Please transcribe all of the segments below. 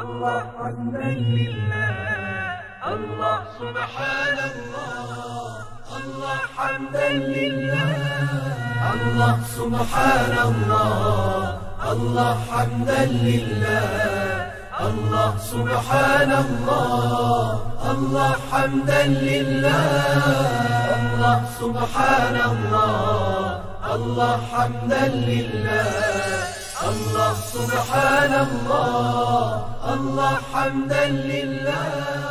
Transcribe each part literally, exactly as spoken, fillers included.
الله حمدا لله الله سبحان الله الله حمدا لله الله سبحان الله الله حمدا لله الله سبحان الله الله حمدا لله الله سبحان الله الله حمدا لله الله سبحان الله الله حمدا لله.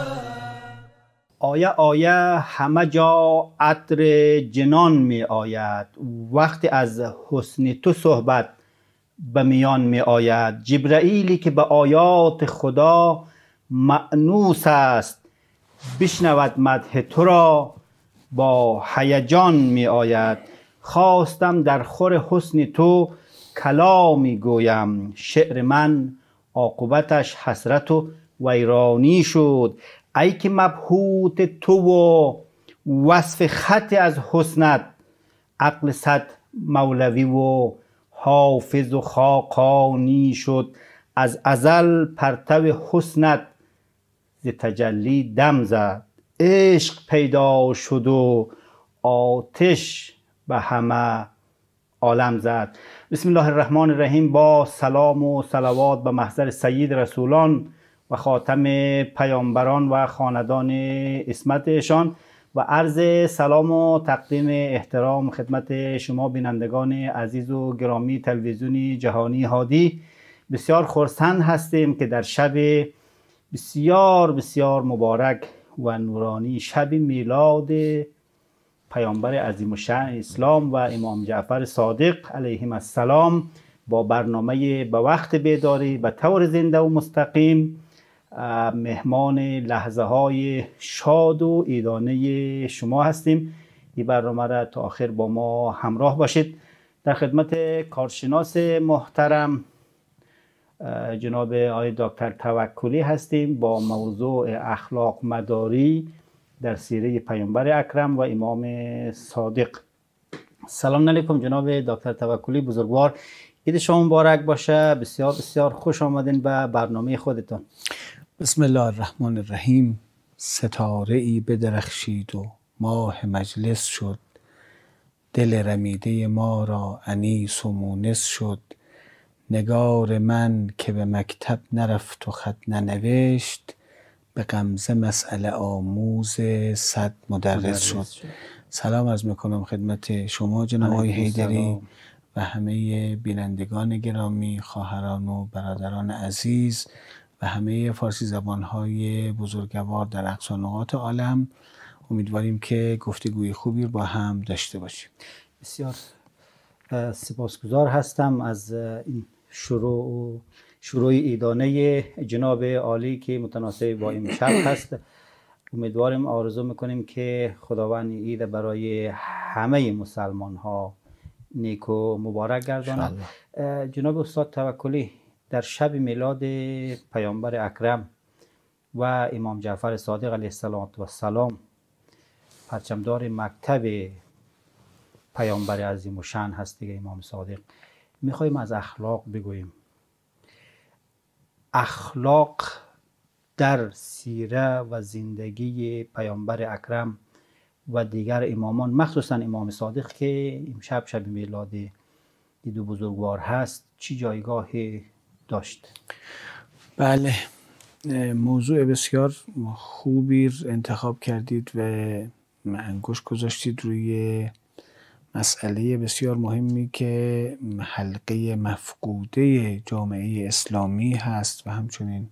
آیه آیه همه جا عطر جنان می آید، وقتی از حسن تو صحبت به میان می آید. جبرائیلی که به آیات خدا مأنوس است، بشنود مدح تو را با هیجان می آید. خواستم در خور حسن تو کلامی گویم، شعر من عاقبتش حسرت و ویرانی شد. ای که مبهوت تو و وصف خط از حسنت، عقل صد مولوی و حافظ و خاقانی شد. از ازل پرتو حسنت ز تجلی دم زد، عشق پیدا شد و آتش به همه عالم زد. بسم الله الرحمن الرحیم. با سلام و صلوات به محضر سید رسولان و خاتم پیامبران و خاندان عصمتشان و عرض سلام و تقدیم احترام خدمت شما بینندگان عزیز و گرامی تلویزیونی جهانی هادی. بسیار خرسند هستیم که در شب بسیار بسیار مبارک و نورانی، شب میلاد پیامبر عظیم الشأن اسلام و امام جعفر صادق علیهم السلام، با برنامه به وقت بیداری به طور زنده و مستقیم مهمان لحظه های شاد و عیدانه شما هستیم. این برنامه را تا آخر با ما همراه باشید. در خدمت کارشناس محترم جناب آقای دکتر توکلی هستیم با موضوع اخلاق مداری در سیره پیامبر اکرم و امام صادق. سلام علیکم جناب دکتر توکلی بزرگوار، عید شما مبارک باشه. بسیار بسیار خوش آمدین به برنامه خودتان. بسم الله الرحمن الرحیم. ستاره ای بدرخشید و ماه مجلس شد، دل رمیده ما را انیس و مونس شد. نگار من که به مکتب نرفت و خط ننوشت، به غمزه مسئله آموز صد مدرس شد. سلام عرض میکنم خدمت شما جناب آقای حیدری و همه بینندگان گرامی، خواهران و برادران عزیز و همه فارسی زبانهای بزرگوار در اقصا نقاط عالم. امیدواریم که گفتگوی خوبی با هم داشته باشیم. بسیار سپاسگزار هستم از این شروع و شروع عیدانه جناب عالی که متناسب با این شب هست. امیدواریم، آرزو میکنیم که خداوند عید برای همه مسلمان ها نیک و مبارک گرداند. جناب استاد توکلی، در شب میلاد پیامبر اکرم و امام جعفر صادق علیه السلام، پرچمدار مکتب پیامبر عظیم الشأن هست دیگه، امام صادق، میخوایم از اخلاق بگوییم. اخلاق در سیره و زندگی پیامبر اکرم و دیگر امامان، مخصوصا امام صادق که امشب شب میلاد دو بزرگوار هست، چی جایگاهی داشت؟ بله، موضوع بسیار خوبی انتخاب کردید و انگوش گذاشتید روی مسئله بسیار مهمی که حلقه مفقوده جامعه اسلامی هست و همچنین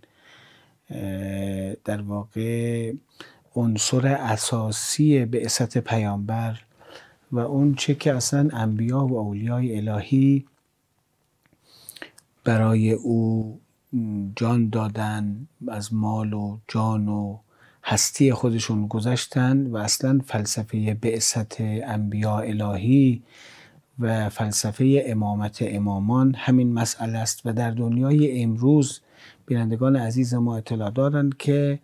در واقع عنصر اساسی بعثت پیامبر و اون چه که اصلا انبیا و اولیای الهی برای او جان دادن، از مال و جان و هستی خودشون گذاشتن و اصلا فلسفه بعثت انبیا الهی و فلسفه امامت امامان همین مسئله است و در دنیای امروز بینندگان عزیز ما اطلاع دارند که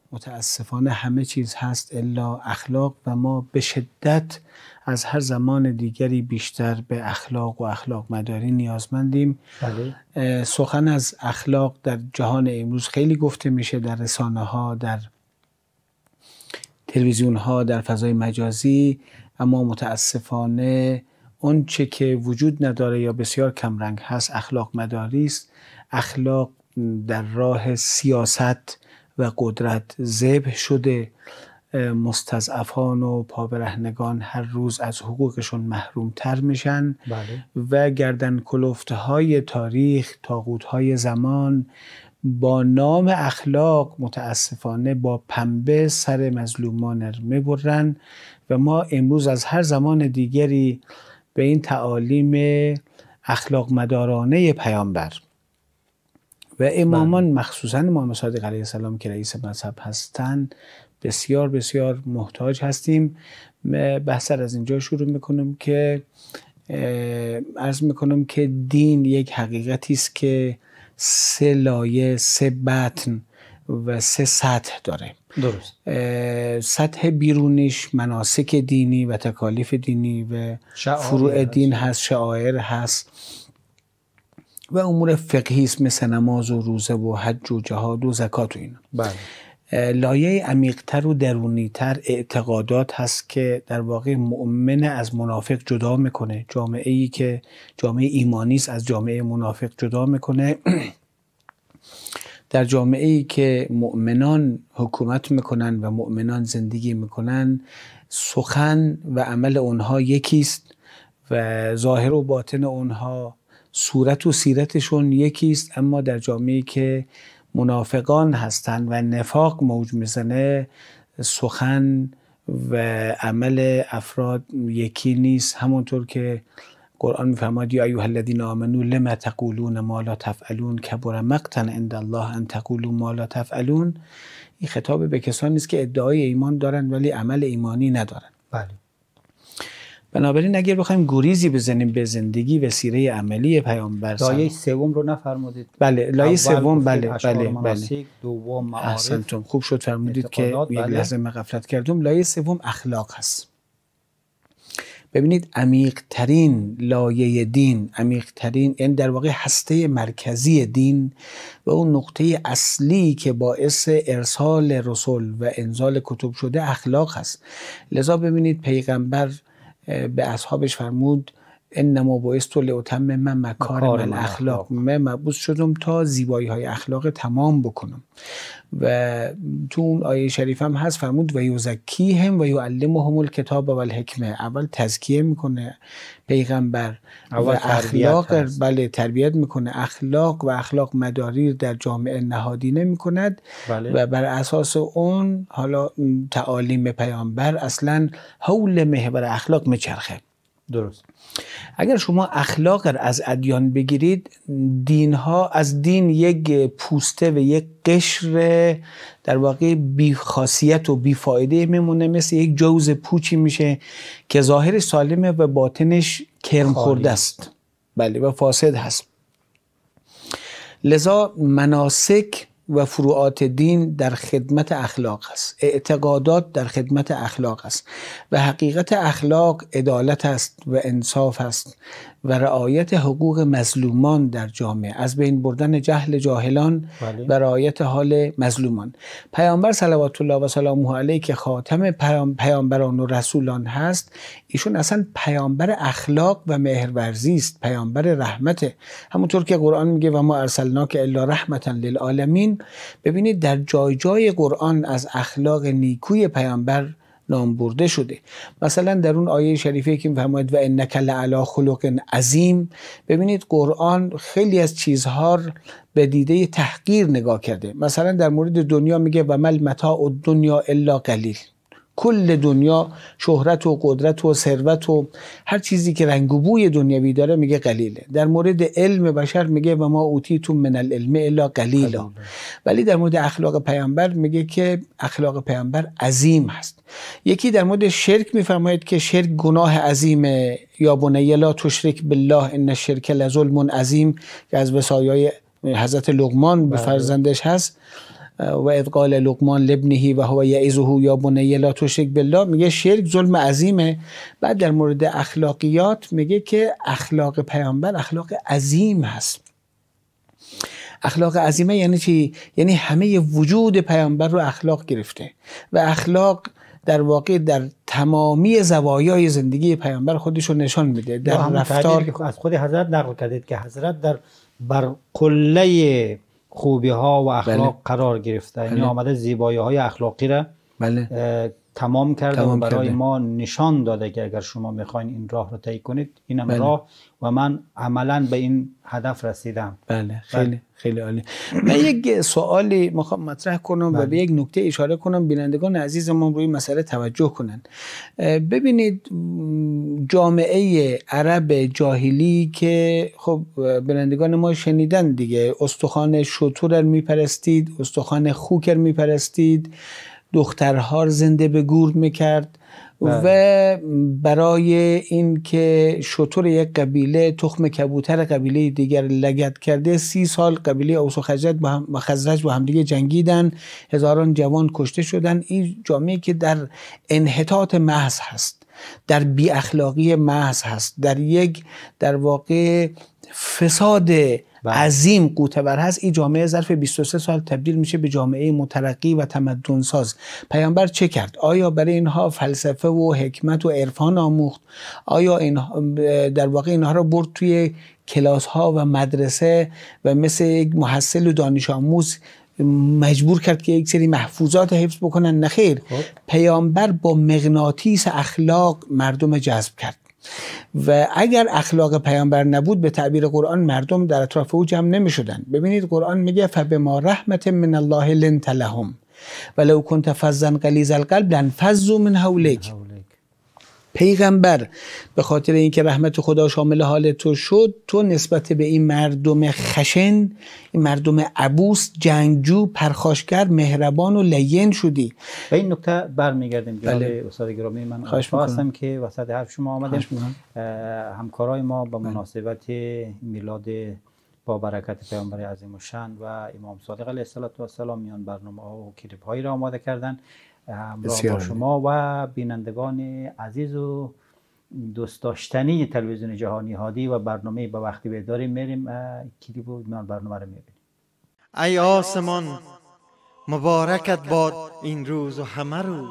متاسفانه همه چیز هست الا اخلاق و ما به شدت از هر زمان دیگری بیشتر به اخلاق و اخلاق مداری نیازمندیم. بله. سخن از اخلاق در جهان امروز خیلی گفته میشه، در رسانه ها، در تلویزیون ها، در فضای مجازی، اما متاسفانه اون چه که وجود نداره یا بسیار کمرنگ هست اخلاق مداری است. اخلاق در راه سیاست و قدرت ذبح شده، مستضعفان و پابرهنگان هر روز از حقوقشون محروم تر میشن. بله. و گردن کلفته های تاریخ، طاغوت های زمان با نام اخلاق متاسفانه با پنبه سر مظلومان میبرن و ما امروز از هر زمان دیگری به این تعالیم اخلاق مدارانه پیامبر و امامان مخصوصا امام صادق علیه السلام که رئیس مذهب هستند بسیار بسیار محتاج هستیم. بحث از اینجا شروع میکنم که عرض میکنم که دین یک حقیقتی است که سه لایه، سه بطن و سه سطح داره. درست. سطح بیرونیش مناسک دینی و تکالیف دینی و فروع دین هست، شعائر هست و امور فقهی است مثل نماز و روزه و حج و جهاد و زکات و اینا. بله. لایه عمیق‌تر و درونی‌تر اعتقادات هست که در واقع مؤمن از منافق جدا میکنه. جامعه‌ای که جامعه ایمانی است از جامعه منافق جدا میکنه. در جامعه‌ای که مؤمنان حکومت میکنن و مؤمنان زندگی میکنن سخن و عمل اونها یکیست و ظاهر و باطن اونها، صورت و سیرتشون یکیست، اما در جامعه‌ای که منافقان هستند و نفاق موج میزنه سخن و عمل افراد یکی نیست. همونطور که قرآن میفرماید یا ایها الذین آمنوا لما تقولون ما لا تفعلون کبر مقتا عند الله ان تقولوا ما لا تفعلون. این خطاب به کسانی است که ادعای ایمان دارن ولی عمل ایمانی ندارن. بله. بنابراین اگر بخوایم گریزی بزنیم به زندگی و سیره عملی پیامبر، لایه سوم رو نفرمودید؟ بله، لایه سوم. بله بله بله. دوم معارف. احسنتم، خوب شد فرمودید که یک بله. لحظه من غفلت کردم. لایه سوم اخلاق هست. ببینید عمیق ترین لایه دین، عمیق ترین یعنی در واقع هسته مرکزی دین و اون نقطه اصلی که باعث ارسال رسول و انزال کتب شده اخلاق هست. لذا ببینید پیغمبر به اصحابش فرمود انما بعثت لاتمم مکارم الاخلاق، من مبعوث شدم تا زیبایی های اخلاق تمام بکنم. و تو اون آیه شریف هم هست فرمود و یزکیهم و یعلمهم الکتاب و الحکمه. اول تزکیه میکنه پیغمبر و اخلاق، بله تربیت میکنه، اخلاق و اخلاق مداری در جامعه نهادینه میکند. بله. و بر اساس اون حالا تعالیم پیامبر اصلا حول محور اخلاق میچرخه. درست. اگر شما اخلاق از ادیان بگیرید، دین ها از دین یک پوسته و یک قشر در واقع بی خاصیت و بی فایده میمونه، مثل یک جوز پوچی میشه که ظاهر سالمه و باطنش کرم خورده است. بله و فاسد هست. لذا مناسک و فروعات دین در خدمت اخلاق است، اعتقادات در خدمت اخلاق است و حقیقت اخلاق عدالت است و انصاف است و رعایت حقوق مظلومان در جامعه، از بین بردن جهل جاهلان بله. و رعایت حال مظلومان. پیامبر صلوات الله و سلامه علیه که خاتم پیام پیامبران و رسولان هست، ایشون اصلا پیامبر اخلاق و مهرورزی است، پیامبر رحمت. همونطور که قرآن میگه و ما ارسلناک الا رحمتا للعالمین. ببینید در جای جای قرآن از اخلاق نیکوی پیامبر نام برده شده. مثلا در اون آیه شریفه که میفرماید و انک لعلی خلق عظیم، ببینید قرآن خیلی از چیزها به دیده تحقیر نگاه کرده. مثلا در مورد دنیا میگه و مل متاع الدنیا الا قلیل، کل دنیا شهرت و قدرت و ثروت و هر چیزی که رنگ و بوی دنیوی داره میگه قلیله. در مورد علم بشر میگه و ما اوتیتم من العلم الا قلیلا. ولی در مورد اخلاق پیامبر میگه که اخلاق پیامبر عظیم هست. یکی در مورد شرک میفرماید که شرک گناه عظیمه، یا بنی لا تشرک بالله ان الشرک لظلم عظیم که از وصایای حضرت لقمان به فرزندش هست. و اذ قال لقمان لابنه و هو یعظه یا بنی لا تشرک بالله، میگه شرک ظلم عظیمه. بعد در مورد اخلاقیات میگه که اخلاق پیامبر اخلاق عظیم هست. اخلاق عظیمه یعنی چی؟ یعنی همه وجود پیامبر رو اخلاق گرفته و اخلاق در واقع در تمامی زوایای زندگی پیامبر خودش رو نشان میده. در رفتار که از خود حضرت نقل کردید که حضرت در بر کله خوبی ها و اخلاق بله. قرار گرفته، یعنی بله. آمده زیبایی های اخلاقی را بله. تمام کرده تمام و برای کرده. ما نشان داده که اگر شما میخواین این راه رو طی کنید اینم بله. راه و من عملا به این هدف رسیدم. بله خیلی بله. خیلی عالی. من یک سوالی میخوام مطرح کنم بله. و به یک نکته اشاره کنم بینندگان عزیزمون روی مسئله توجه کنن. ببینید جامعه عرب جاهلی که خب بینندگان ما شنیدن دیگه، استخوان شتر میپرستید، استخوان خوک میپرستید، دخترها زنده به گور میکرد بله. و برای این که شتر یک قبیله تخم کبوتر قبیله دیگر لگد کرده، سی سال قبیله اوس و خزرج با هم خزرج با هم دیگه جنگیدن، هزاران جوان کشته شدن. این جامعه که در انحطاط محض هست، در بی اخلاقی محض هست، در یک در واقع فساد بله. عظیم قوتور هست، این جامعه ظرف بیست و سه سال تبدیل میشه به جامعه مترقی و تمدن ساز. پیامبر چه کرد؟ آیا برای اینها فلسفه و حکمت و عرفان آموخت؟ آیا اینها در واقع اینها رو برد توی کلاس ها و مدرسه و مثل یک محصل و دانش آموز مجبور کرد که یک سری محفوظات حفظ بکنن؟ نخیر. پیامبر با مغناطیس اخلاق مردم جذب کرد و اگر اخلاق پیامبر نبود به تعبیر قرآن مردم در اطراف او جمع نمی شدن. ببینید قرآن میگه فبما رحمت من الله لنت لهم ولو كنت فظا غلیظ القلب لانفضوا من حولک. پیغمبر به خاطر اینکه رحمت خدا شامل حال تو شد، تو نسبت به این مردم خشن، این مردم عبوس، جنگجو، پرخاشگر، مهربان و لین شدی. به این نکته برمیگردیم جناب بله. استاد گرامی، من خواستم که وسط حرف شما آمدیم همکارای ما به مناسبت میلاد با برکت پیامبر عظیم الشأن و امام صادق علیه السلام میان برنامه ها و کلیپ هایی را آماده کردن. همراه با شما و بینندگان عزیز و دوست داشتنی تلویزیون جهانی هادی و برنامه با وقتی بیداریم میریم کلیپ و برنامه رو میبینیم. ای آسمان مبارکت باد این روز و همه روز،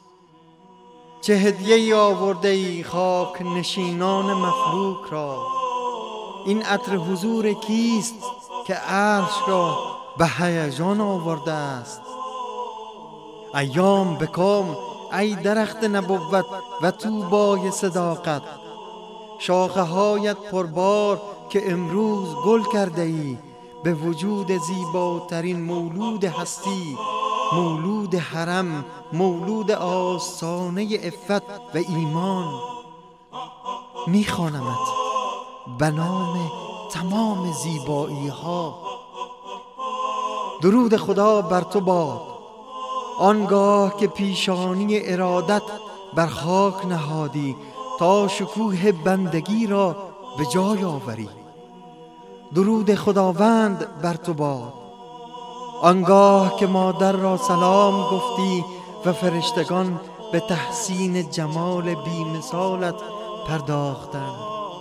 چه هدیه آورده ای خاک نشینان مفلوک را. این عطر حضور کیست که عرش را به هیجان آورده است؟ ایام بکام ای درخت نبوت و طوبای صداقت، شاخه هایت پربار که امروز گل کرده ای به وجود زیباترین مولود هستی، مولود حرم، مولود آستانه عفت و ایمان. میخوانمت به نام تمام زیبایی ها. درود خدا بر تو باد آنگاه که پیشانی ارادت بر خاک نهادی تا شکوه بندگی را به جای آوری. درود خداوند بر تو باد آنگاه که مادر را سلام گفتی و فرشتگان به تحسین جمال بی مثالت پرداختند.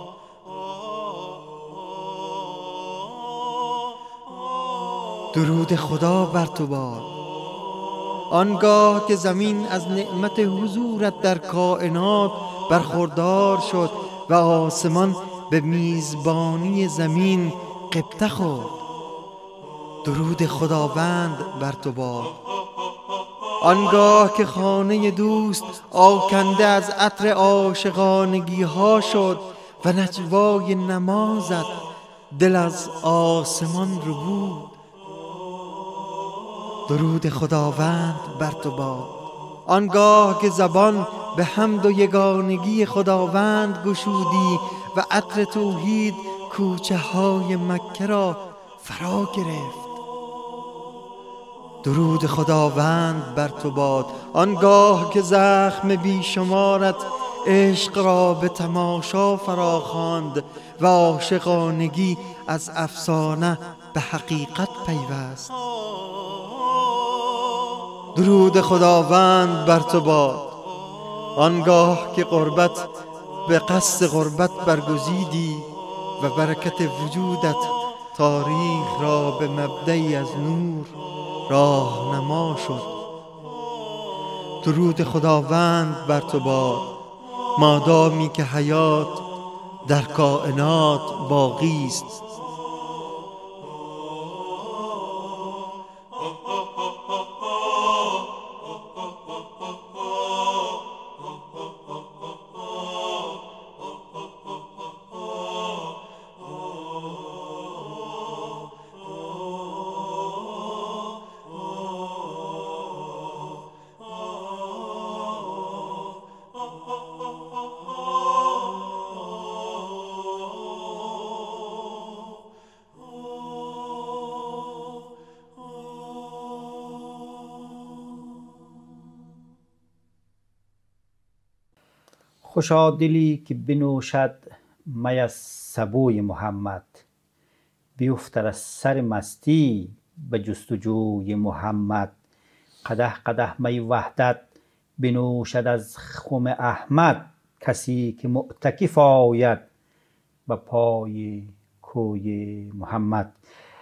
درود خدا بر تو باد آنگاه که زمین از نعمت حضورت در کائنات برخوردار شد و آسمان به میزبانی زمین غبطه خورد. درود خداوند بر تو باد آنگاه که خانه دوست آکنده از عطر عاشقانگی ها شد و نجوای نمازت دل از آسمان رو بود. درود خداوند بر تو باد آنگاه که زبان به حمد و یگانگی خداوند گشودی و عطر توحید کوچه های مکه را فرا گرفت. درود خداوند بر تو باد آنگاه که زخم بیشمارت عشق را به تماشا فرا خواند و عاشقانگی از افسانه به حقیقت پیوست. درود خداوند بر تو باد. آنگاه که غربت به قصد غربت برگزیدی و برکت وجودت تاریخ را به مبدعی از نور راهنما شد. درود خداوند بر تو باد مادامی که حیات در کائنات باقی است. خوشا دلی که بنوشد می از سبوی محمد، بیفتر از سر مستی به جستجوی محمد. قدح قدح می وحدت بنوشد از خم احمد، کسی که معتکف آید به پای کوی محمد.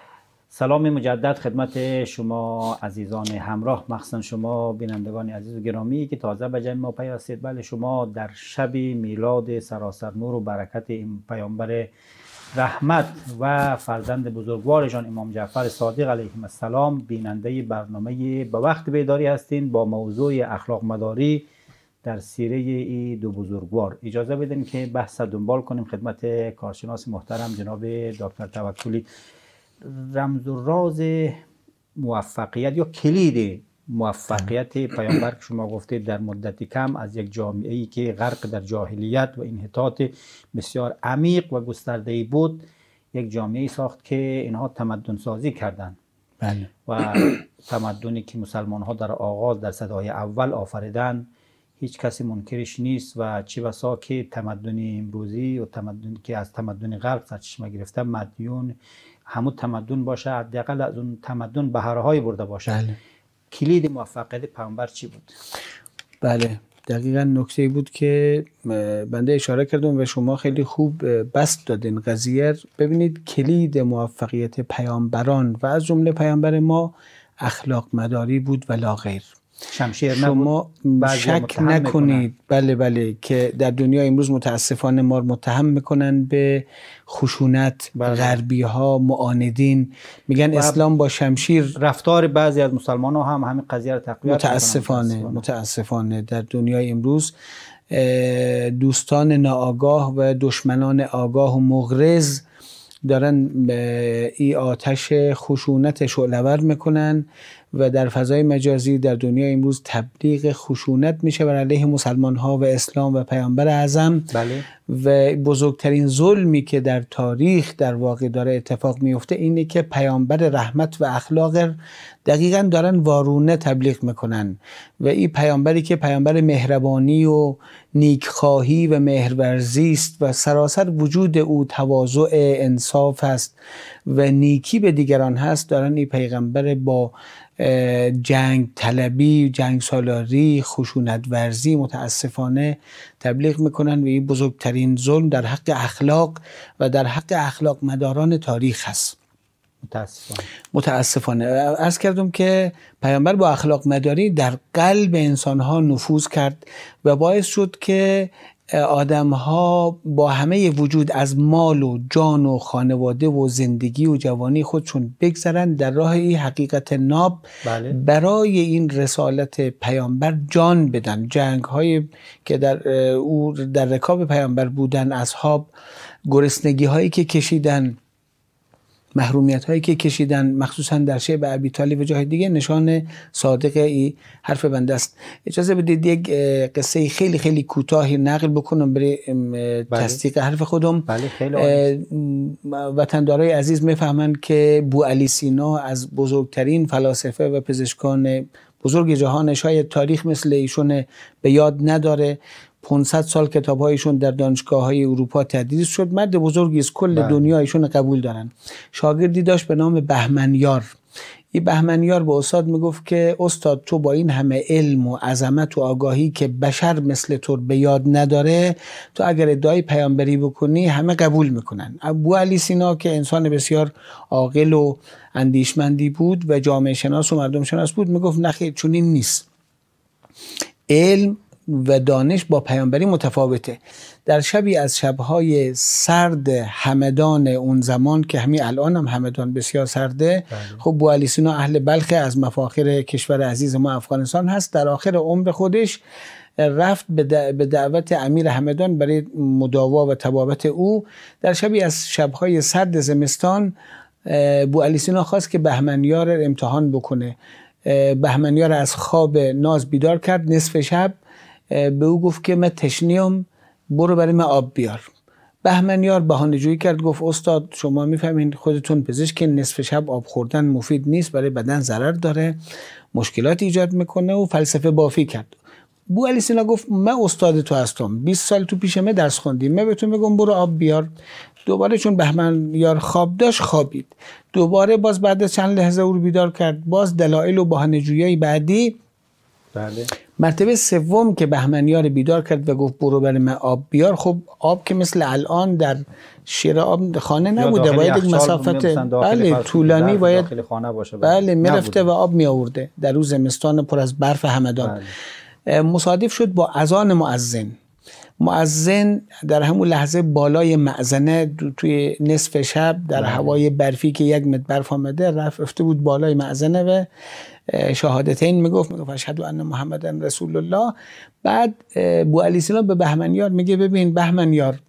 سلام مجدد خدمت شما عزیزان همراه، مخصوصا شما بینندگان عزیز و گرامی که تازه به جمع ما پیوستید. بله، شما در شب میلاد سراسر نور و برکت این پیامبر رحمت و فرزند بزرگوارشان امام جعفر صادق علیه السلام بیننده برنامه به وقت بیداری هستین با موضوع اخلاق مداری در سیره ای دو بزرگوار. اجازه بدین که بحث دنبال کنیم خدمت کارشناس محترم جناب دکتر توکلی. رمز و راز موفقیت یا کلید موفقیت پیامبر که شما گفتید در مدت کم از یک جامعه‌ای که غرق در جاهلیت و انحطاط بسیار عمیق و گسترده‌ای بود، یک جامعه‌ای ساخت که اینها تمدن سازی کردند. بله. و تمدنی که مسلمان ها در آغاز در صدای اول آفریدن هیچ کسی منکرش نیست و چه بسا که تمدن امروزی و تمدن که از تمدن غرب سرچشمه گرفته مدیون همون تمدن باشه، حداقل از اون تمدن بهره‌های برده باشه. بله. کلید موفقیت پیامبر چی بود؟ بله، دقیقاً نکته بود که بنده اشاره کردم و شما خیلی خوب بسط دادین قضیه. ببینید کلید موفقیت پیامبران و از جمله پیامبر ما اخلاق مداری بود و لا غیر. شمشیر شما شک نکنید بله بله که در دنیا امروز متاسفانه ما متهم میکنن به خشونت. غربی ها معاندین میگن اسلام با شمشیر. رفتار بعضی از مسلمان ها هم همین قضیه رو تقویت متاسفانه متاسفانه متاسفانه در دنیای امروز دوستان ناآگاه و دشمنان آگاه و مغرض دارن ای آتش خشونت شعله‌ور میکنن و در فضای مجازی در دنیا امروز تبلیغ خشونت میشه بر علیه مسلمان ها و اسلام و پیامبر اعظم. بله. و بزرگترین ظلمی که در تاریخ در واقع داره اتفاق میفته اینه که پیامبر رحمت و اخلاق دقیقاً دارن وارونه تبلیغ میکنن و این پیامبری که پیامبر مهربانی و نیکخواهی و مهرورزی است و سراسر وجود او تواضع انصاف است و نیکی به دیگران هست، دارن این پیغمبر با جنگ طلبی، جنگ سالاری، خشونت ورزی متاسفانه تبلیغ میکنن و این بزرگترین ظلم در حق اخلاق و در حق اخلاق مداران تاریخ هست. متاسفانه متاسفانه عرض کردم که پیامبر با اخلاق مداری در قلب انسانها نفوذ کرد و باعث شد که آدم‌ها با همه وجود از مال و جان و خانواده و زندگی و جوانی خودشون بگذرن در راه این حقیقت ناب. بله. برای این رسالت پیامبر جان بدن. جنگ‌هایی که در او در رکاب پیامبر بودن، اصحاب گرسنگی‌هایی که کشیدن، محرومیت هایی که کشیدن، مخصوصا در شیب ابی طالب و جای دیگه، نشان صادق این حرف بنده است. اجازه بدید یک قصه خیلی خیلی کوتاهی نقل بکنم برای تصدیق حرف خودم. بله، خیلی وطندارای عزیز میفهمند که بو علی سینا از بزرگترین فلاسفه و پزشکان بزرگ جهان، شاید تاریخ مثل ایشون به یاد نداره. پانصد سال کتاب‌هایشون در دانشگاه‌های اروپا تدریس شد. مرد بزرگی است، کل دنیا ایشون قبول دارن. شاگردی داشت به نام بهمنیار. این بهمنیار به استاد میگفت که استاد تو با این همه علم و عظمت و آگاهی که بشر مثل تو به یاد نداره، تو اگر ادعای پیامبری بکنی همه قبول میکنن. ابو علی سینا که انسان بسیار عاقل و اندیشمندی بود و جامعه شناس و مردم شناس بود، میگفت نخیر چون این نیست، علم و دانش با پیامبری متفاوته. در شبی از شبهای سرد همدان اون زمان که همین الان هم همدان بسیار سرده، خب بو علی سینا اهل بلخ، از مفاخر کشور عزیز ما افغانستان هست، در آخر عمر خودش رفت به دعوت امیر همدان برای مداوا و طبابت او. در شبی از شبهای سرد زمستان بو علی سینا خواست که بهمنیار امتحان بکنه. بهمنیار از خواب ناز بیدار کرد نصف شب، به او گفت که من تشنه‌ام، برو برای من آب بیار. بهمنیار بهانه‌جویی کرد، گفت استاد شما میفهمین خودتون پزشک، نصف شب آب خوردن مفید نیست، برای بدن ضرر داره، مشکلات ایجاد میکنه و فلسفه بافی کرد. بو علی سینا گفت من استاد تو هستم، بیست سال تو پیش من درس خوندی، من به تو میگم برو آب بیار. دوباره چون بهمنیار خواب داشت خوابید. دوباره باز بعد از چند لحظه او رو بیدار کرد، باز دلایل و بهانه‌جویی بعدی. بله. مرتبه سوم که بهمنیار بیدار کرد و گفت برو برای من آب بیار، خب آب که مثل الان در شیر آب خانه نبوده، باید یک مسافت بله طولانی باید داخل خانه باشه. بله میرفته و آب می آورده در روز زمستان پر از برف همدان. بله. مصادف شد با اذان مؤذن. مؤذن در همون لحظه بالای مأذنه توی نصف شب در بله. هوای برفی که یک متر برف آمده رفته بود بالای مأذنه و شهادتین میگفت میگفت اشهد ان محمدن رسول الله. بعد بو علی سینا به بهمنیار میگه ببین بهمنیار،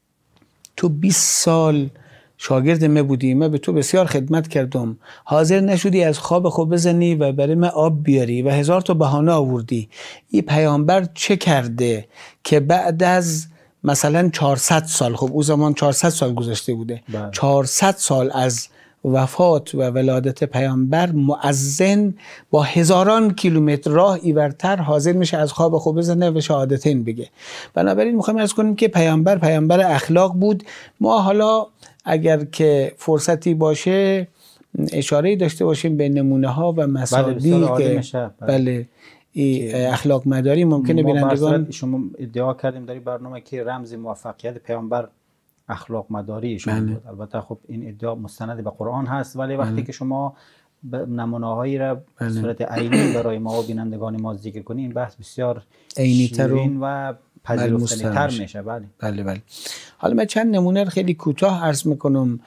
تو بیست سال شاگرد من بودی، من به تو بسیار خدمت کردم، حاضر نشدی از خواب خود بزنی و برای من آب بیاری و هزار تا بهانه آوردی. این پیامبر چه کرده که بعد از مثلا چهارصد سال، خب او زمان چهارصد سال گذشته بوده، بله. چهارصد سال از وفات و ولادت پیامبر مؤذن با هزاران کیلومتر راه ایورتر حاضر میشه از خواب خوب بزنه و شهادتین بگه. بنابراین میخوایم عرض کنیم که پیامبر پیامبر اخلاق بود. ما حالا اگر که فرصتی باشه اشاره داشته باشیم به نمونه ها و مصادیق بله که بله اخلاق مداری ممکنه بینندگان. شما ادعا کردیم در این برنامه که رمز موفقیت پیامبر اخلاق مداری شما بود. البته خب این ادعا مستند به قرآن هست، ولی وقتی بله. که شما نمونه‌هایی را به صورت عینی برای ما و بینندگان ما ذکر کنید، این بحث بسیار شیرین و پذیرفتنی‌تر میشه. بله بله بله. حالا من چند نمونه رو خیلی کوتاه عرض میکنم.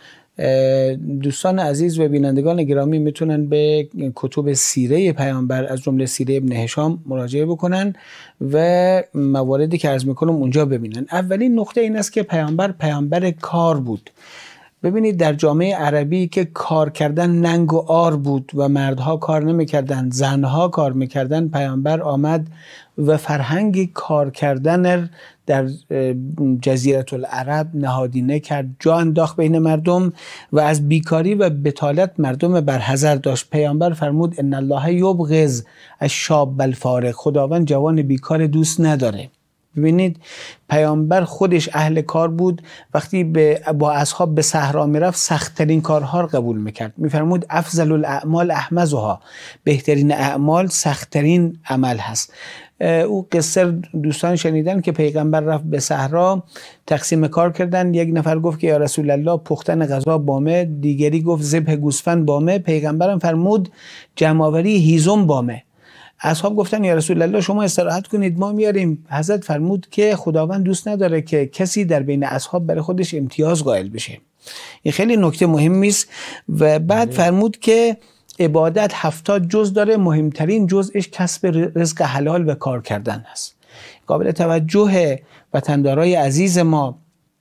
دوستان عزیز و بینندگان گرامی میتونن به کتب سیره پیامبر از جمله سیره ابن هشام مراجعه بکنن و مواردی که عرض میکنم اونجا ببینن. اولین نقطه این است که پیامبر پیامبر کار بود. ببینید در جامعه عربی که کار کردن ننگ و عار بود و مردها کار نمیکردن، زنها کار میکردن، پیامبر آمد و فرهنگ کار کردن در جزیره العرب نهادینه کرد، جا انداخت بین مردم و از بیکاری و بطالت مردم برحذر داشت. پیامبر فرمود ان الله یبغض الشاب الفارغ، خداوند جوان بیکار دوست نداره. ببینید پیامبر خودش اهل کار بود. وقتی به با اصحاب به صحرا میرفت سخت‌ترین کارها رو قبول میکرد. میفرمود افضل الاعمال احمزها، بهترین اعمال سخت‌ترین عمل هست. او قصه دوستان شنیدن که پیغمبر رفت به صحرا تقسیم کار کردن. یک نفر گفت که یا رسول الله پختن غذا بامه، دیگری گفت ذبح گوسفند بامه، پیغمبرم فرمود جمع‌آوری هیزم بامه. اصحاب گفتن یا رسول الله شما استراحت کنید ما میاریم. حضرت فرمود که خداوند دوست نداره که کسی در بین اصحاب برای خودش امتیاز قائل بشه. این خیلی نکته مهمی است. و بعد فرمود که عبادت هفتاد جز داره، مهمترین جزش کسب رزق حلال و کار کردن است. قابل توجه وطندارای عزیز ما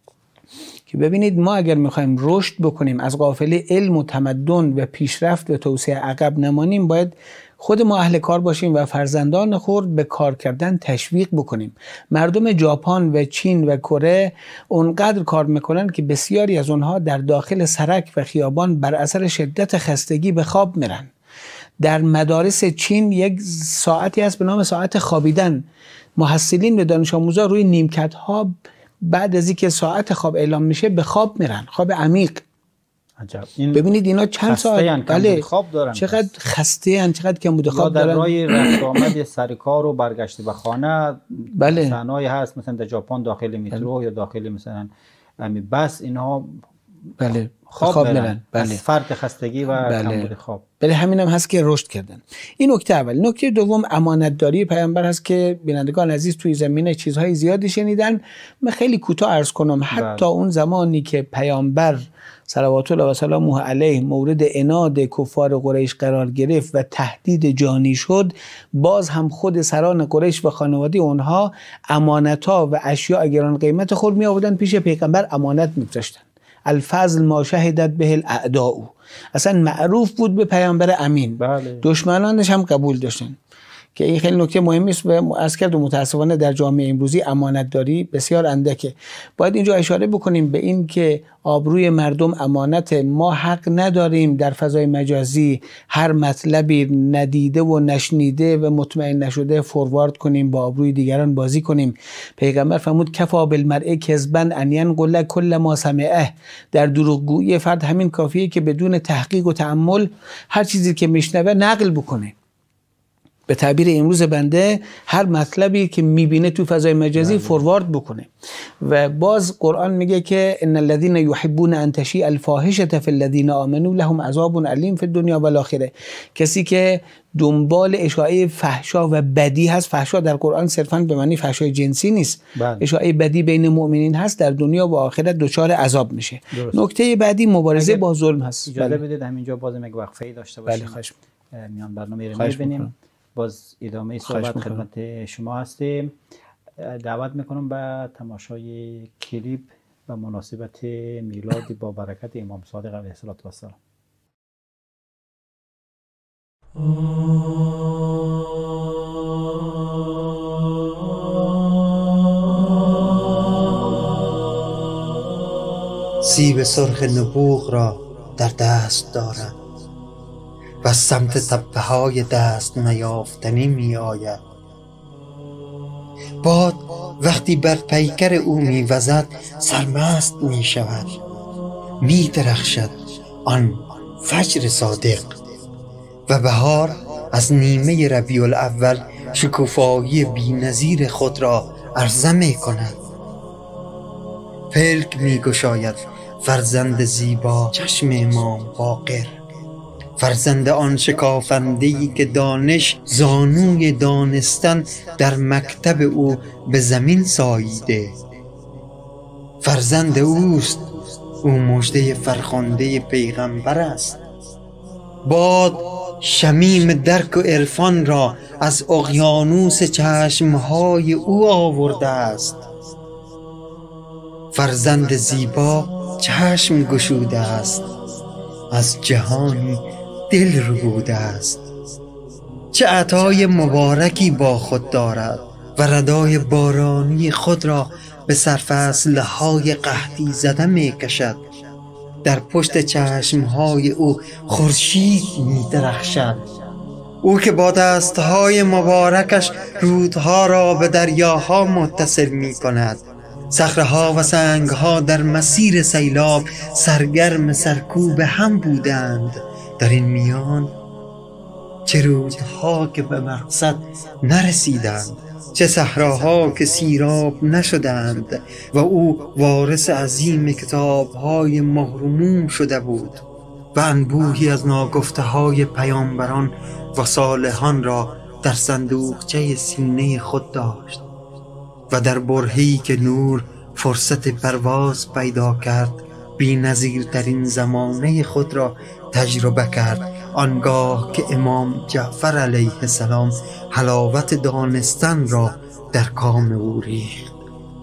که ببینید ما اگر میخوایم رشد بکنیم، از قافله علم و تمدن و پیشرفت و توسعه عقب نمانیم، باید خود ما اهل کار باشیم و فرزندان خود به کار کردن تشویق بکنیم. مردم ژاپن و چین و کره اونقدر کار میکنن که بسیاری از اونها در داخل سرک و خیابان بر اثر شدت خستگی به خواب میرن. در مدارس چین یک ساعتی هست به نام ساعت خوابیدن. محصلین و دانش آموزا روی نیمکت ها بعد از اینکه ساعت خواب اعلام میشه به خواب میرن، خواب عمیق. عجب. این ببینید اینا چند ساعت بله خواب دارن، چقدر خسته ان، چقدر کمبود خواب در دارن. راه رفت آمد سر کار و برگشت به خانه بله. صحنه‌ای هست مثلا در ژاپن داخل مترو بله. یا داخل مثلا همین بس اینها بله خواب, خواب برن. برن. بله. از فرط خستگی و بله. کمبود خواب. بله همین هم هست که رشد کردن. این نکته اول. نکته دوم امانتداری پیامبر هست که بینندگان عزیز توی زمینه چیزهای زیادی شنیدن. من خیلی کوتاه عرض کنم. حتی بله. اون زمانی که پیامبر صلوات الله و سلامه علیه مورد عناد کفار قریش قرار گرفت و تهدید جانی شد، باز هم خود سران قریش و خانواده اونها امانت‌ها و اشیاء گران قیمت خود می آوردن پیش پیغمبر، امانت می‌گذاشتن. الفضل ما شهدت به الاعداء، اصلا معروف بود به پیامبر امین. بله. دشمنانش هم قبول داشتن که این خیلی نکته مهمی است و از کرد و متاسفانه در جامعه امروزی امانتداری بسیار اندکه. باید اینجا اشاره بکنیم به این که آبروی مردم امانت. ما حق نداریم در فضای مجازی هر مطلبی ندیده و نشنیده و مطمئن نشده فوروارد کنیم، با آبروی دیگران بازی کنیم. پیغمبر فرمود کفا بالمرء کذبا ان ینقل کل ما سمعه. در دروغگویی فرد همین کافیه که بدون تحقیق و تأمل هر چیزی که میشنوه نقل بکنه. به تعبیر امروز بنده هر مطلبی که میبینه تو فضای مجازی فوروارد بکنه. و باز قرآن میگه که ان الذين يحبون ان تشيع الفاحشه في الذين آمنوا لهم عذاب علیم فی الدنیا و الاخره. کسی که دنبال اشاعه فحشا و بدی هست، فحشا در قرآن صرفا به معنی فحشای جنسی نیست، بله. اشاعه بدی بین مؤمنین هست، در دنیا و آخرت دچار عذاب میشه. درست. نکته بعدی مبارزه با ظلم هست. اجازه بله. بدید همینجا باز یک وقفه‌ای داشته باشیم. بله خواهش میان برنامه رو می‌بینیم. باز ادامه صحبت خدمت شما هستیم. دعوت میکنم به تماشای کلیپ و مناسبت میلاد با برکت امام صادق علیه السلام. سیب سرخ نبوغ را در دست دارم و سمت تپه های دست نیافتنی می آید. باد وقتی بر پیکر او می وزد سرمست می شود، می درخشد آن فجر صادق و بهار از نیمه ربیع الاول شکوفایی بی نظیر خود را عرضه می کند. پلک می گشاید فرزند زیبا چشم امام باقر، فرزند آن شکافنده‌ای که دانش زانوی دانستن در مکتب او به زمین ساییده. فرزند اوست، او مژده فرخنده پیغمبر است. باد شمیم درک و عرفان را از اقیانوس چشمهای او آورده است. فرزند زیبا چشم گشوده است، از جهانی دل ربوده است. چه عطای مبارکی با خود دارد و ردای بارانی خود را به سرفصلهای قحطی زده می کشد. در پشت چشمهای او خورشید می درخشد. او که با دستهای مبارکش رودها را به دریاها متصل می کند. صخره‌ها و سنگ‌ها در مسیر سیلاب سرگرم سرکوب هم بودند. در این میان چه رودها که به مقصد نرسیدند، چه صحراها که سیراب نشدند و او وارث عظیم کتاب‌های مهرموم شده بود و انبوهی از ناگفته‌های پیامبران و صالحان را در صندوقچه سینه خود داشت و در برهه‌ای که نور فرصت پرواز پیدا کرد بی نظیرترین زمانه خود را تجربه کرد. آنگاه که امام جعفر علیه السلام حلاوت دانستن را در کام او ریخت.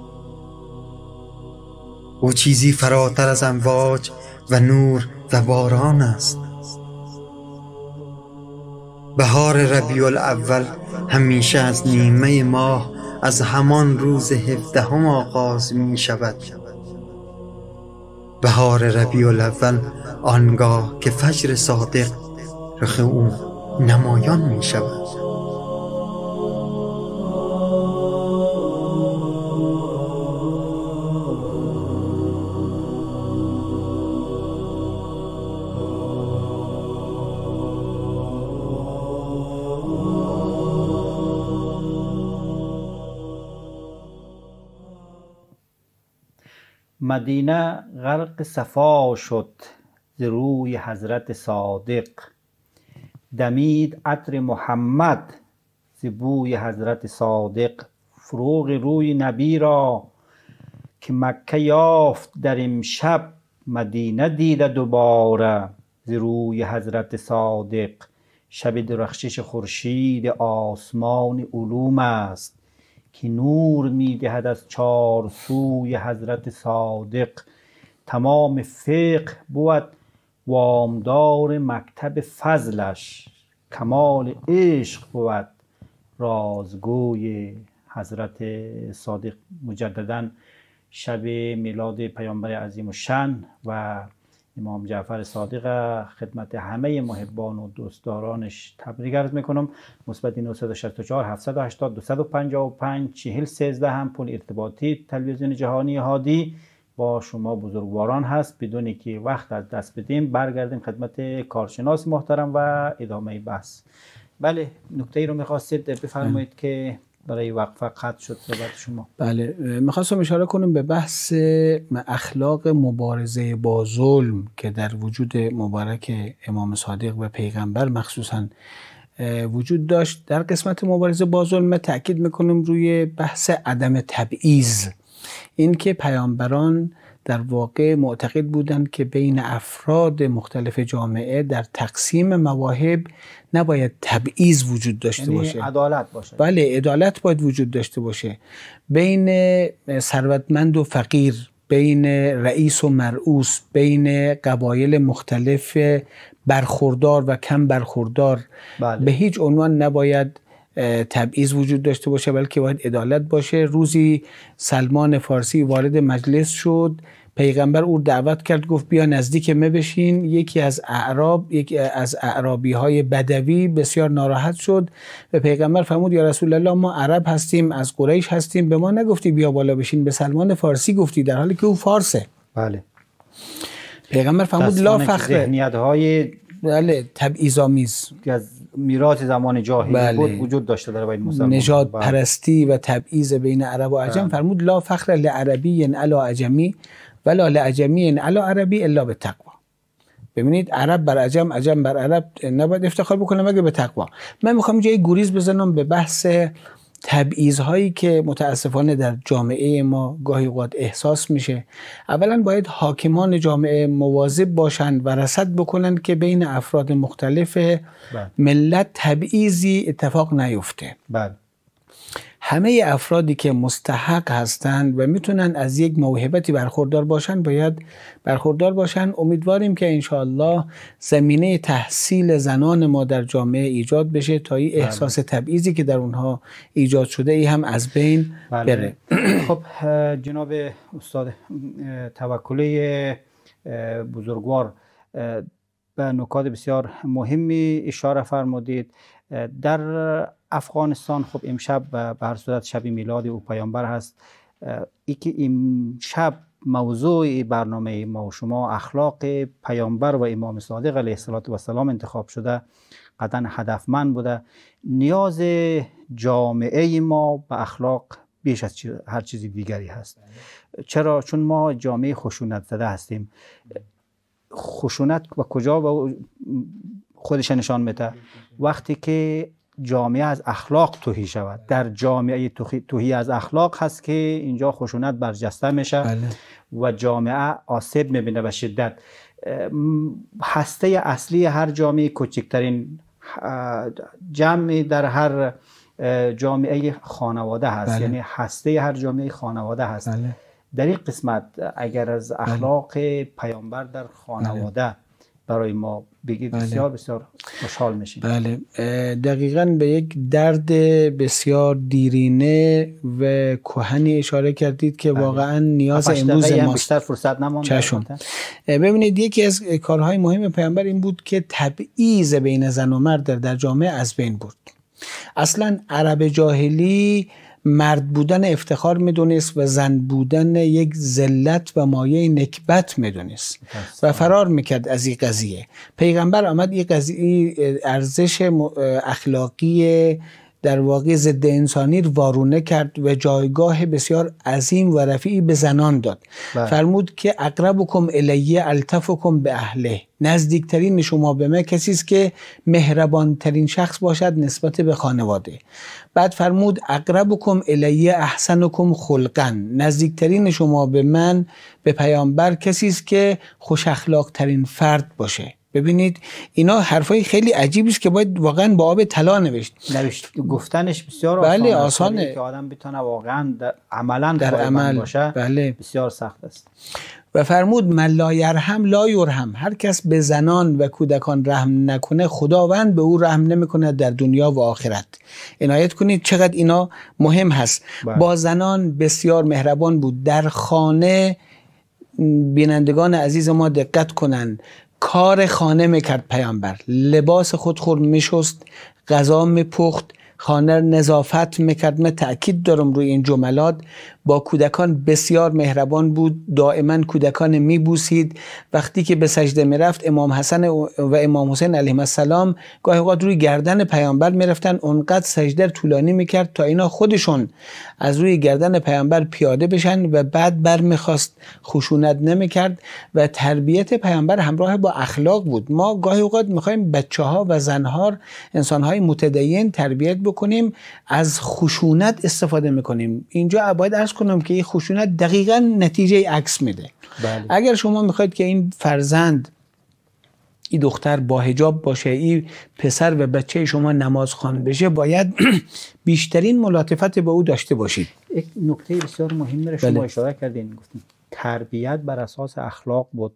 او چیزی فراتر از امواج و نور و باران است. بهار ربیع الاول همیشه از نیمه ماه از همان روز هفدهم آغاز می شود. بهار ربیع الاول آنگاه که فجر صادق رخ او نمایان می شود. مدینه غرق صفا شد ز روی حضرت صادق. دمید عطر محمد ز بوی حضرت صادق. فروغ روی نبی را که مکه یافت در امشب، مدینه دیده دوباره ز روی حضرت صادق. شب درخشش خورشید آسمان علوم است، که نور میدهد از چار سوی حضرت صادق. تمام فقه بود وامدار مکتب فضلش، کمال عشق بود رازگوی حضرت صادق. مجددا شب میلاد پیامبر عظیم الشأن و امام جعفر صادق خدمت همه محبان و دوستدارانش تبریک عرض میکنم. مثبت نه شش چهار هفت هشت صفر دو پنج پنج چهل سیزده هم پل ارتباطی تلویزیون جهانی هادی با شما بزرگواران هست. بدون که وقت از دست بدیم برگردیم خدمت کارشناس محترم و ادامه بحث. بله، نکته ای رو میخواستید بفرمایید که برای وقفه قطع شد صحبت شما. بله، میخواستم اشاره کنم به بحث اخلاق مبارزه با ظلم که در وجود مبارک امام صادق و پیغمبر مخصوصا وجود داشت. در قسمت مبارزه با ظلم تأکید میکنم روی بحث عدم تبعیض. این که پیامبران در واقع معتقد بودند که بین افراد مختلف جامعه در تقسیم مواهب نباید تبعیض وجود داشته یعنی باشه، عدالت باشه. بله، عدالت باید وجود داشته باشه بین ثروتمند و فقیر، بین رئیس و مرئوس، بین قبایل مختلف برخوردار و کم برخوردار. بله. به هیچ عنوان نباید تبعیض وجود داشته باشه، بلکه باید عدالت باشه. روزی سلمان فارسی وارد مجلس شد، پیغمبر او دعوت کرد، گفت بیا نزدیک من بشین. یکی از اعراب، یکی از اعرابی های بدوی بسیار ناراحت شد و پیغمبر فرمود یا رسول الله، ما عرب هستیم، از قریش هستیم، به ما نگفتی بیا بالا بشین، به سلمان فارسی گفتی، در حالی که او فارسه. بله. پیغمبر فرمود لا فخر. ذهنیت های بله تبعیض‌آمیز که از میراث زمان جاهلی بله. بود وجود داشته در بین مسلمان. نژاد پرستی و تبعیض بین عرب و عجم. بله. فرمود لا فخر لعربی علی عجمی ولا لعجمی علی عربی الا بالتقوا. ببینید، عرب بر عجم، عجم بر عرب نباید افتخار بکنه مگه به تقوا. من میخوام جای گریز بزنم به بحث تبعیض هایی که متاسفانه در جامعه ما گاهی اوقات احساس میشه. اولا باید حاکمان جامعه مواظب باشند و رصد بکنند که بین افراد مختلف بله. ملت تبعیضی اتفاق نیفته. بله. همه افرادی که مستحق هستند و میتونن از یک موهبتی برخوردار باشن باید برخوردار باشن. امیدواریم که انشاءالله زمینه تحصیل زنان ما در جامعه ایجاد بشه تا این احساس تبعیضی که در اونها ایجاد شده ای هم از بین بره. خب جناب استاد توکلی بزرگوار به نکات بسیار مهمی اشاره فرمودید. در افغانستان خب امشب به هر صورت شب میلاد او پیامبر هست. ای که امشب موضوع برنامه ما و شما اخلاق پیامبر و امام صادق علیه السلام انتخاب شده قطعا هدفمند بوده. نیاز جامعه ما به اخلاق بیش از هر چیزی دیگری هست. چرا؟ چون ما جامعه خشونت زده هستیم. خشونت و کجا و خودش نشان میده وقتی که جامعه از اخلاق تهی شود. در جامعه تهی از اخلاق هست که اینجا خشونت برجسته میشه بله. و جامعه آسیب میبینه به شدت. هسته اصلی هر جامعه کوچکترین جمع در هر جامعه خانواده هست بله. یعنی هسته هر جامعه خانواده هست بله. در این قسمت اگر از اخلاق بله. پیامبر در خانواده بله. برای ما بگید بله. بسیار بسیار خوشحال میشیم. بله، دقیقاً به یک درد بسیار دیرینه و کهنی اشاره کردید که بله. واقعاً نیاز امروز ماست. بیشتر فرصت نمانده. ببینید، یکی از کارهای مهم پیامبر این بود که تبعیض بین زن و مرد در, در جامعه از بین برد. اصلاً عرب جاهلی مرد بودن افتخار میدونست و زن بودن یک ذلت و مایه نکبت میدونست و فرار میکرد از این قضیه. پیغمبر آمد این قضیه ارزش اخلاقی در واقع ضد انسانی رو وارونه کرد و جایگاه بسیار عظیم و رفیعی به زنان داد. بله. فرمود که اقربکم الیه الطفکم به اهله، نزدیکترین شما به من کسی است که مهربان ترین شخص باشد نسبت به خانواده. بعد فرمود اقربکم الیه احسنکم خلقا، نزدیکترین شما به من به پیامبر کسی است که خوش اخلاق ترین فرد باشه. ببینید اینا حرفای خیلی عجیبی است که باید واقعا با آب طلا نوشت. نوشت گفتنش بسیار بله آسانه, آسانه. که آدم بتونه واقعا در عملا در عمل باشه. بله. بسیار سخت است. و فرمود من لا یرحم لا یرحم، هر کس به زنان و کودکان رحم نکنه خداوند به او رحم نمیکنه در دنیا و آخرت. عنایت کنید چقدر اینا مهم هست. بله. با زنان بسیار مهربان بود. در خانه بینندگان عزیز ما دقت کنند، کار خانه میکرد پیامبر، لباس خود خور میشست، غذا میپخت، خانه نظافت میکرد. من تأکید دارم روی این جملات. با کودکان بسیار مهربان بود، دائما کودکان میبوسید. وقتی که به سجده میرفت امام حسن و امام حسین علیهم السلام گاهی اوقات روی گردن پیامبر میرفتن، اونقدر سجده طولانی میکرد تا اینا خودشون از روی گردن پیامبر پیاده بشن و بعد بر میخواست، خشونت نمیکرد. و تربیت پیامبر همراه با اخلاق بود. ما گاهی اوقات میخوایم بچه ها و زنها، انسان های متدین تربیت بکنیم، از خشونت استفاده میکنیم. اینجا باید عرض کنم که این خشونت دقیقاً نتیجه عکس میده. بله. اگر شما میخواید که این فرزند، این دختر با حجاب باشه، این پسر و بچه شما نمازخوان بشه، باید بیشترین ملاطفت با او داشته باشید. یک نکته بسیار مهم رو شما بله. اشاره کردین، گفتین تربیت بر اساس اخلاق بود.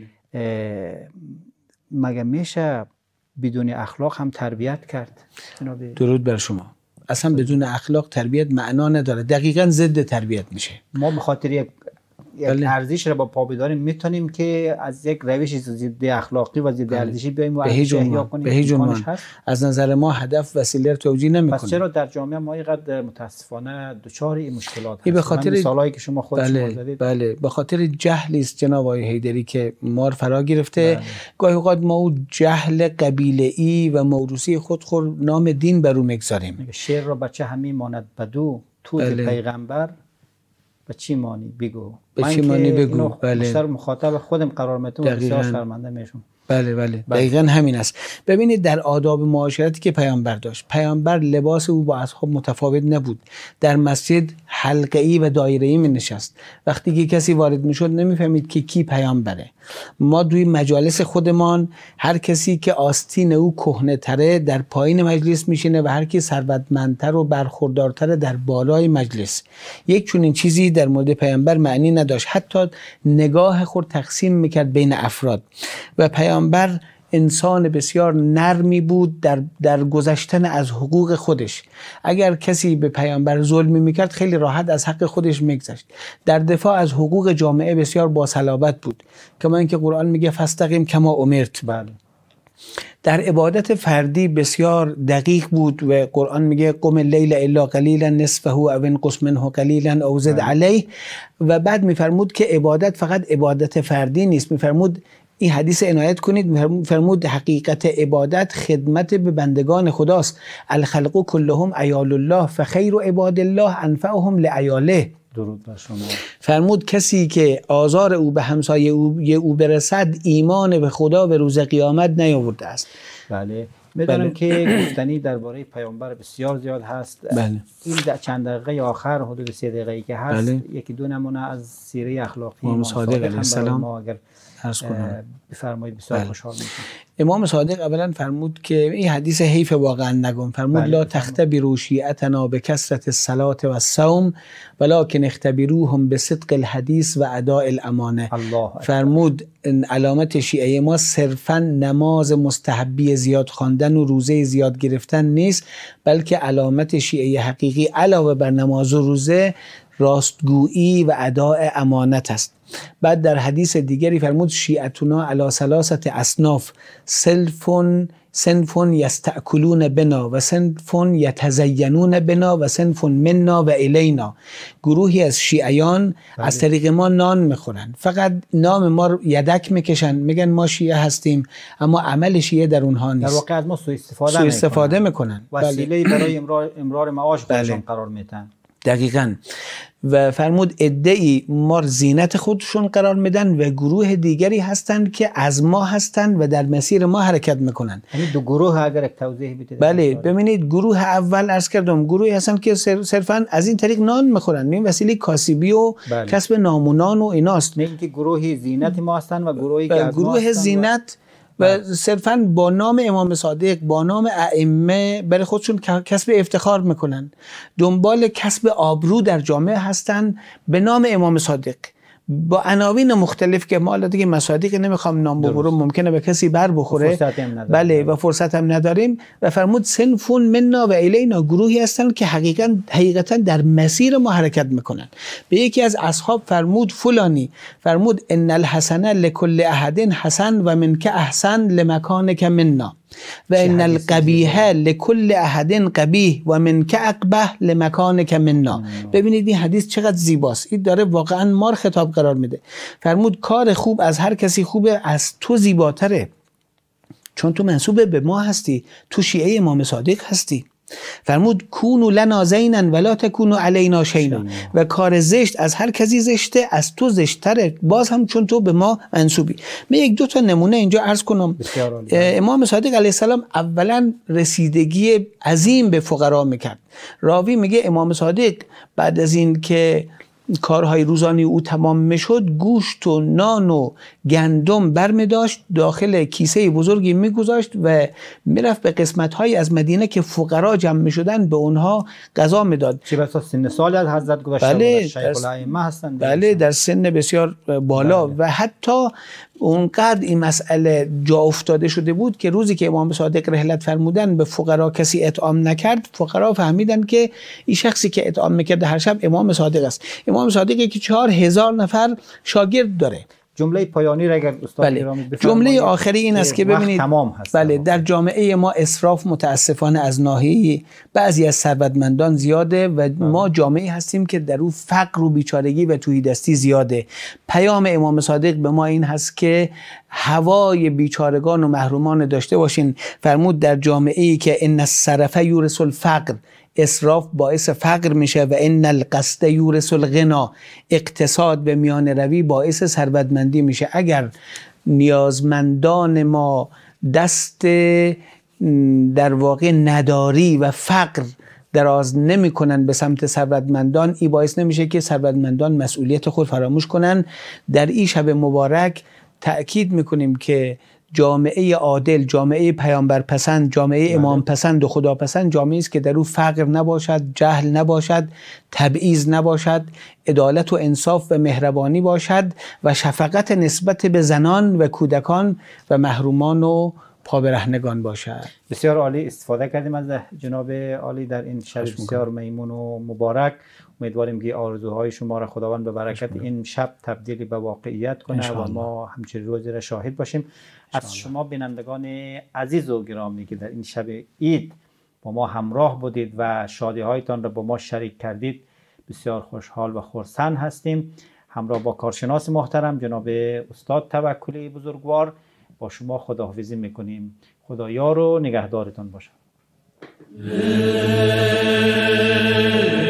بله. مگه میشه بدون اخلاق هم تربیت کرد؟ درود بر شما. اصلا بدون اخلاق تربیت معنا نداره، دقیقاً ضد تربیت میشه. ما به خاطر یک بله. ارزش را با پا بداریم میتونیم که از یک روش ضد اخلاقی و ضد ارزشی بیایم و به هیچ عنوان به هیچ عنوان از نظر ما هدف وسیله رو توجیه نمیکنه. پس چرا در جامعه ما اینقدر متاسفانه دچار این مشکلات هست؟ به خاطر مثالایی که شما خودتون بله زدید. بله به خاطر جهلی است جناب آقای حیدری که ما رو فرا گرفته. بله. گاهی اوقات ما او جهل قبیله‌ای و موروثی خود خور نام دین بر او میگذاریم. شعر را بچه همین ماند بدو تو بله. پیغمبر به چی مانی بگو، به چی مانی بگو. بله. بیشتر مخاطب خودم قرار میدم و بسیار شرمنده میشم. بله بله دقیقاً همین است. ببینید در آداب معاشرتی که پیامبر داشت، پیامبر لباس او با اصحاب متفاوت نبود. در مسجد حلقه‌ای و دایره‌ای می نشست. وقتی که کسی وارد میشد نمیفهمید که کی پیامبره. ما دوی مجالس خودمان هر کسی که آستین او کهنه تره در پایین مجلس میشینه و هر کی ثروتمندتر و برخوردارتر در بالای مجلس. یک چنین چیزی در مورد پیامبر معنی نداشت. حتی نگاه خود تقسیم میکرد بین افراد. و پیامبر انسان بسیار نرمی بود در در گذشتن از حقوق خودش. اگر کسی به پیامبر ظلمی میکرد خیلی راحت از حق خودش میگذشت. در دفاع از حقوق جامعه بسیار باصلابت بود. کما اینکه قرآن میگه فاستقیم کما امرت. بله. در عبادت فردی بسیار دقیق بود و قرآن میگه قم اللیل الا قلیلا نصفه او انقص منه قلیلا او زد علیه. و بعد میفرمود که عبادت فقط عبادت فردی نیست. میفرمود این حدیث عنایت کنید، فرمود حقیقت عبادت خدمت به بندگان خداست. الخلق کلهم عیال الله فخیر عباد الله انفعهم لعیاله. درود بر شما. فرمود کسی که آزار او به همسایه او, او برسد ایمان به خدا به روز قیامت نیاورده است. بله. میدونم بله. که گفتنی درباره پیامبر بسیار زیاد هست. بله. این در چند دقیقه آخر حدود سه دقیقه که هست بله. یکی دو نمونه از سیره اخلاقی امام صادق علیه السلام اگر عرض کنم بفرمایید بسیار بله. خوشحال میشم. امام صادق اولا فرمود که این حدیث حیف واقعا نگم. فرمود بله. لا تختبروا شیعتنا بکثرة الصلاة و الصوم ولکن اختبروهم بصدق الحدیث و اداء الامانه. فرمود علامت شیعه ما صرفا نماز مستحبی زیاد خواندن و روزه زیاد گرفتن نیست، بلکه علامت شیعه حقیقی علاوه بر نماز و روزه راستگویی و اداء امانت است. بعد در حدیث دیگری فرمود شیعتنا علی ثلاثه اصناف سلف صنف یستأکلون بنا و صنف یتزینون بنا و صنف منا و الینا. گروهی از شیعیان بله. از طریق ما نان میخورن، فقط نام ما رو یدک میکشن، میگن ما شیعه هستیم، اما عمل شیعه در اونها نیست. در واقع از ما سوء استفاده سوء استفاده میکنن، وسیله بله. برای امرار, امرار معاش خودشون بله. قرار میدن. دقیقاً. و فرمود عده‌ای ما زینت خودشون قرار میدن و گروه دیگری هستند که از ما هستند و در مسیر ما حرکت میکنن. یعنی دو گروه اگر یک توضیح بدید. بله ببینید، گروه اول عرض کردم گروهی هستن که صرفاً از این طریق نان میخورن، این وسیله کاسبی و بله. کسب نامونان و ایناست. نه اینکه گروهی زینت ما هستن و گروهی که از گروه ما زینت و صرفاً با نام امام صادق، با نام ائمه برای خودشون کسب افتخار میکنن، دنبال کسب آبرو در جامعه هستن به نام امام صادق با عناوین مختلف که ما دیگه مصادیق نمیخوام نام ببرم، ممکنه به کسی بر بخوره، بله و فرصت هم نداریم. و فرمود صنفون منا و الینا، گروهی هستن که حقیقتا حقیقتا در مسیر ما حرکت میکنن. به یکی از اصحاب فرمود فلانی، فرمود ان الحسن لكل احد حسن و من که احسن لمکانک منا و ان القبیح لكل احد قبیح و من که اقبح لمکانک منا. ببینید این حدیث چقدر زیباست، این داره واقعا ما رو خطاب قرار میده. فرمود کار خوب از هر کسی خوبه، از تو زیباتره، چون تو منسوب به ما هستی، تو شیعه امام صادق هستی. فرمود کونو لنا زینا ولا تکونو علینا شینا، و کار زشت از هر کسی زشته، از تو زشتره، باز هم چون تو به ما منسوبی. من یک دو تا نمونه اینجا عرض کنم. امام صادق علیه السلام اولا رسیدگی عظیم به فقرا میکرد. راوی میگه امام صادق بعد از این که کارهای روزانه او تمام میشد، گوشت و نان و گندم برمی داشت، داخل کیسه بزرگی میگذاشت و میرفت به قسمت‌های از مدینه که فقرا جمع میشدن به اونها غذا میداد. چه بسا سن سال از حضرت گذشته بله بود، شیخ الائمه هستند. بله در سن بسیار بالا. بله. و حتی اونقدر این مسئله جا افتاده شده بود که روزی که امام صادق رحلت فرمودن به فقرا کسی اطعام نکرد، فقرا فهمیدن که این شخصی که اطعام میکرد هر شب امام صادق است. امام صادقی که چهار هزار نفر شاگرد داره. جمله پایانی را اگر استاد بله. گرامی بفرمایید. جمله آخری این است که ببینید تمام هست. بله در جامعه ما اسراف متاسفانه از ناحیه بعضی از ثروتمندان زیاده و بله. ما جامعه هستیم که در اون فقر و بیچارگی و تهیدستی زیاده. پیام امام صادق به ما این هست که هوای بیچارگان و محرومان داشته باشین. فرمود در جامعه ای که ان السرف یورث الفقر، اسراف باعث فقر میشه، و ان القصد یورث الغنا، اقتصاد به میان روی باعث ثروتمندی میشه. اگر نیازمندان ما دست در واقع نداری و فقر دراز نمی کنن به سمت ثروتمندان، این باعث نمیشه که ثروتمندان مسئولیت خود فراموش کنن. در این شب مبارک تأکید میکنیم که جامعه عادل، جامعه پیامبر پسند، جامعه امام پسند و خدا پسند جامعه است که در او فقر نباشد، جهل نباشد، تبعیض نباشد، عدالت و انصاف و مهربانی باشد و شفقت نسبت به زنان و کودکان و محرومان و پابرهنگان باشد. بسیار عالی، استفاده کردیم از جناب عالی در این شب بسیار میمون و مبارک. امیدواریم که آرزوهای شما را خداوند به برکت این شب تبدیل به واقعیت کنه و ما همچنین روزی را شاهد باشیم. از شما بینندگان عزیز و گرامی که در این شب عید با ما همراه بودید و شادی هایتان را با ما شریک کردید بسیار خوشحال و خرسند هستیم. همراه با کارشناس محترم جناب استاد توکلی بزرگوار با شما خداحافظی میکنیم. خدا یار و نگهدارتان باشد.